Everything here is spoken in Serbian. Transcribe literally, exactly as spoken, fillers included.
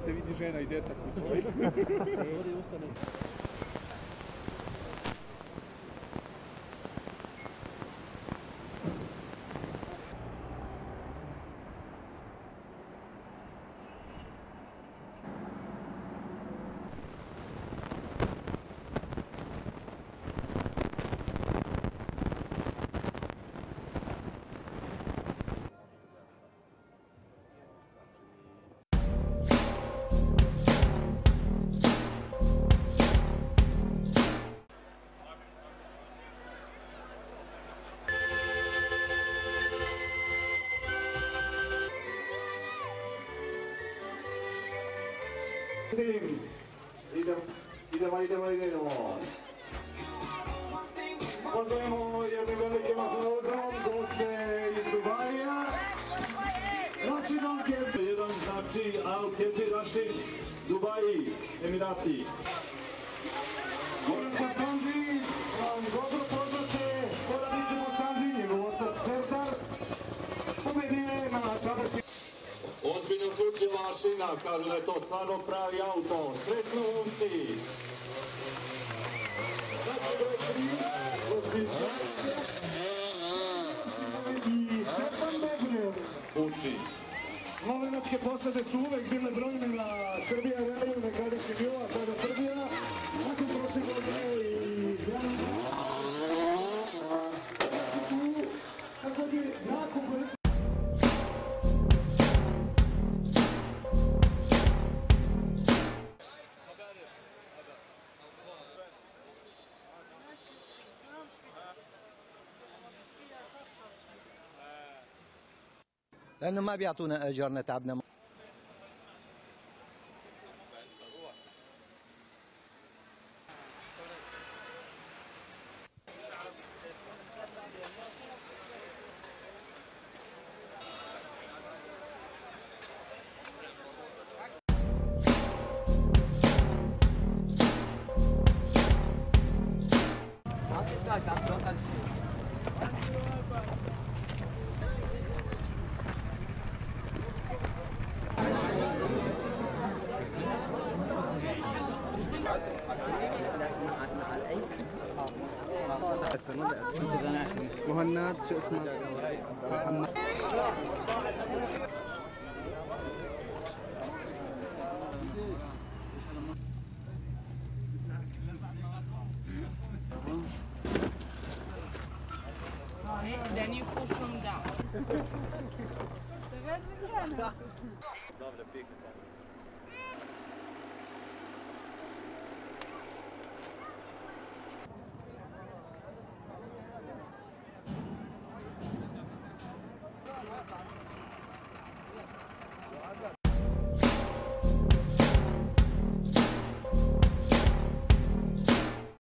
te vidi žena i djeca kući. Idemo, idemo, idemo, idemo. Pozdravimo jednim velikim aplauzom goste iz Dubaija. Rashid Al-Kebir, jedan znači Al-Kebir Rashid, Dubaji, Emirati. Goran Bostanđi, vam dobro poznate poradice Bostanđi, njegov otac Serdar, pobedije na Čabrši. Ozbiljno zvuči mašina, kažu da je to stvarno pravi auto. Srećno, momci! Znači broj tri, Ozbiljno i Stefan Begner. Uči. Slovenačke posade su uvek bile brojne na Srbija Raliju, nekada si bila, sada Srbija. Nakon prošle godine i tako bi nakon لأنه ما بيعطونا أجر نتعبنا. مهند شو اسمه؟ محمد. Then you push them down. Dobre, piknite.